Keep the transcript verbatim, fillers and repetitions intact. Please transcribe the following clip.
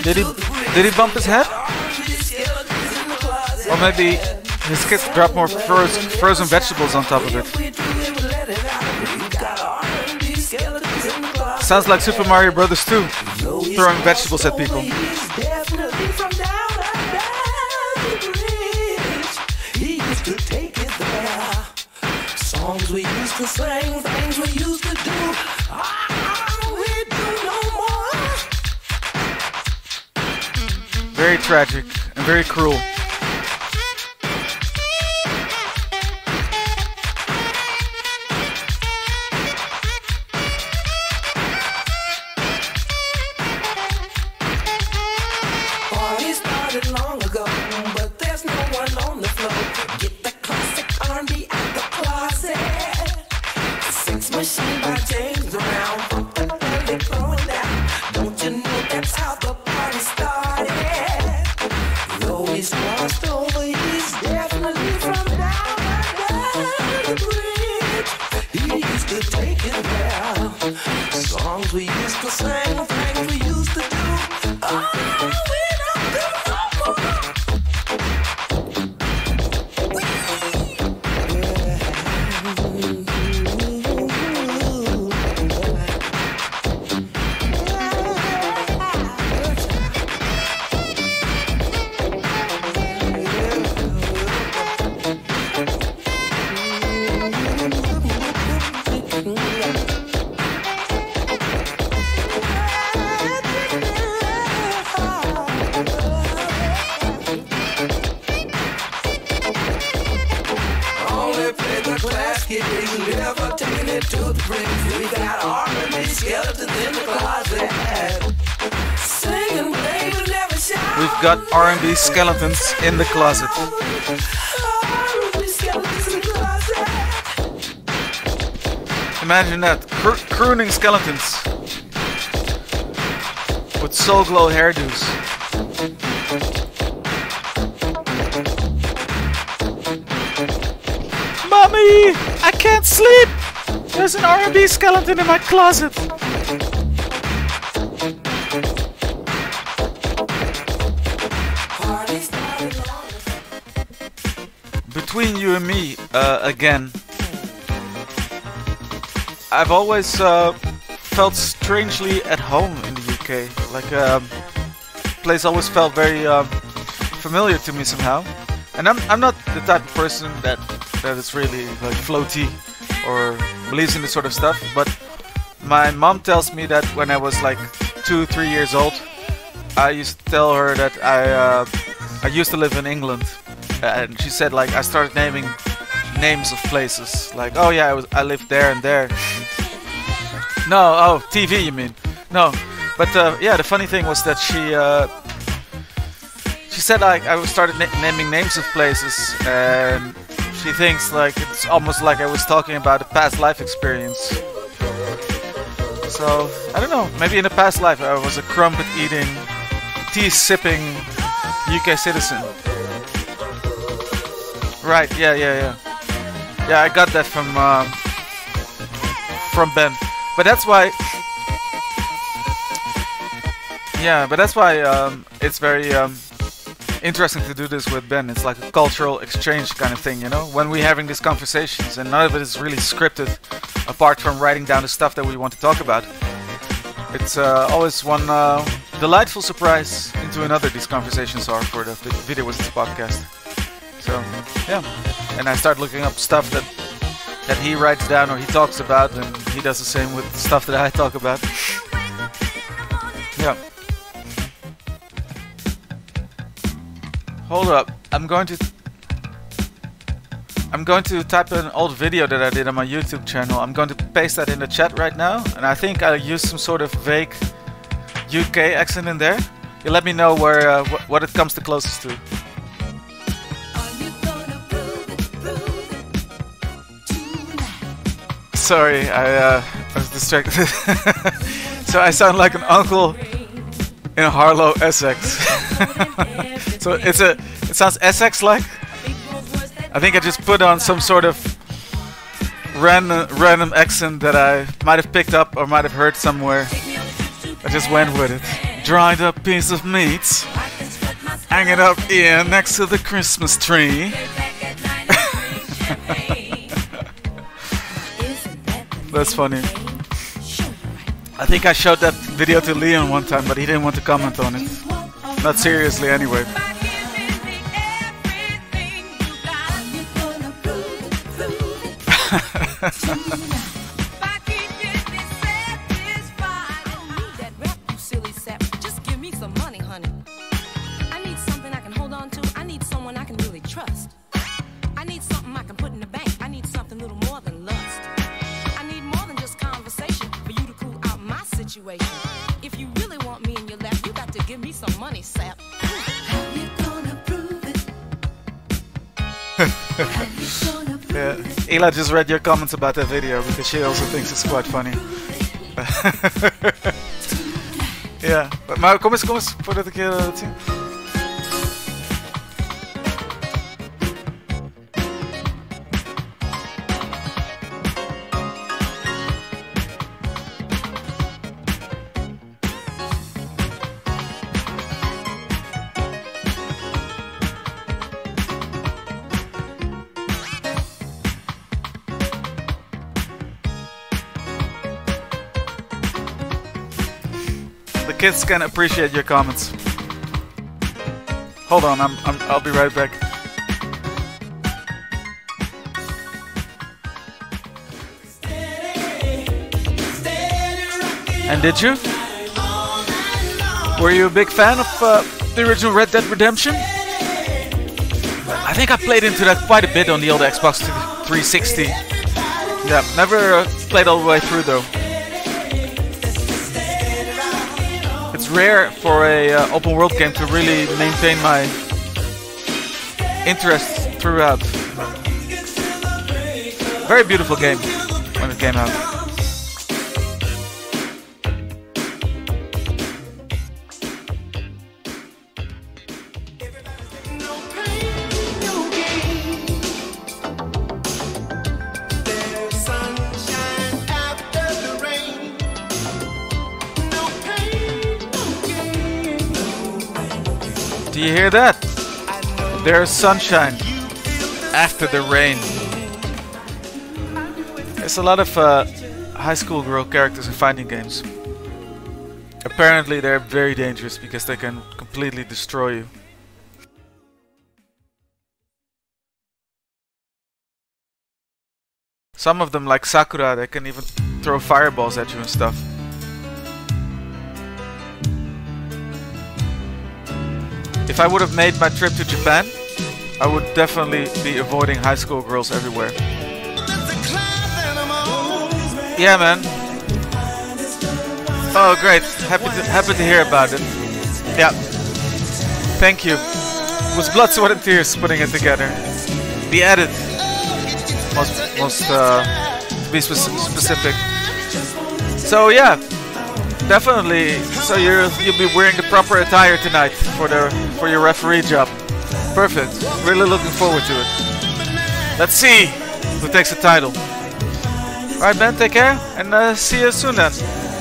Did he did he bump his head? Or maybe his kids dropped more frozen, frozen vegetables on top of it. Sounds like Super Mario Brothers two, throwing vegetables at people. Songs we used to sing, things we used to do. We do no more. Very tragic and very cruel. Party started long ago, but there's no one on the floor. Get the classic R and B out the closet. Six machine by James around, pumping early, throwing down. Don't you know that's how the party started? Though he's crossed over, he's definitely from down under the bridge. He used to take it there. Songs we used to sing, things we used to do. Oh, we don't do no more. Never taking it to the brink. We got R and B skeletons in the closet. Singing, baby, never shout. We've got R and B skeletons in the closet. Imagine that, Cro crooning skeletons with soul glow hairdos. Mommy, I can't sleep! There's an R and B skeleton in my closet! Between you and me, uh, again, I've always uh, felt strangely at home in the U K. Like, uh, place always felt very uh, familiar to me somehow. And I'm, I'm not the type of person that that is really like floaty or believes in this sort of stuff, but my mom tells me that when I was like two, three years old, I used to tell her that I uh, I used to live in England, and she said like I started naming names of places, like oh yeah I was I lived there and there. No, oh T V you mean? No, but uh, yeah, the funny thing was that she uh, she said like I started na naming names of places, and she thinks like it's almost like I was talking about a past life experience. So, I don't know, maybe in a past life I was a crumpet eating, tea sipping U K citizen. Right, yeah, yeah, yeah. Yeah, I got that from um, from Ben. But that's why Yeah, but that's why um, it's very um, interesting to do this with Ben. It's like a cultural exchange kind of thing, you know, when we're having these conversations and none of it is really scripted apart from writing down the stuff that we want to talk about. It's uh, always one uh, delightful surprise into another these conversations are for the Video Wizards podcast. So yeah, and I start looking up stuff that that he writes down or he talks about, and he does the same with stuff that I talk about. Yeah. Hold up, I'm going to I'm going to type an old video that I did on my YouTube channel. I'm going to paste that in the chat right now, and I think I used some sort of vague U K accent in there. You let me know where uh, wh what it comes the closest to. Sorry, I, uh, I was distracted. So I sound like an uncle in Harlow, Essex. So it's a, it sounds Essex-like. I think I just put on some sort of random, random accent that I might have picked up or might have heard somewhere. I just went with it. dried up piece of meat, hang it up here next to the Christmas tree. That's funny. I think I showed that video to Leon one time, but he didn't want to comment on it. Not seriously, anyway. Just give me some money, honey. I need something I can hold on to. I need someone I can really trust. I need something I can put in the bank. I need something a little more than lust. I need more than just conversation for you to cool out my situation. If you really want me in your lap, you got to give me some money, Zapp. How you gonna prove it? Yeah, Ela just read your comments about that video because she also thinks it's quite funny. Ja, maar kom eens, kom eens, voordat ik je laat zien. The kids can appreciate your comments. Hold on, I'm, I'm I'll be right back. And did you? Were you a big fan of uh, the original Red Dead Redemption? I think I played into that quite a bit on the old Xbox three sixty. Yeah, never uh, played all the way through though. It's rare for a uh, open world game to really maintain my interest throughout. Very beautiful game when it came out. Do you hear that? There's sunshine after the rain. There's a lot of uh, high school girl characters in fighting games. Apparently they're very dangerous because they can completely destroy you. Some of them, like Sakura, they can even throw fireballs at you and stuff. If I would have made my trip to Japan, I would definitely be avoiding high school girls everywhere. Yeah, man. Oh, great. Happy to, happy to hear about it. Yeah. Thank you. It was blood, sweat, and tears putting it together. The edit. Most, most uh, to be spe specific. So, yeah. Definitely. So you're, you'll be wearing the proper attire tonight for the for your referee job. Perfect. Really looking forward to it. Let's see who takes the title. Alright, Ben, take care, and uh, see you soon then.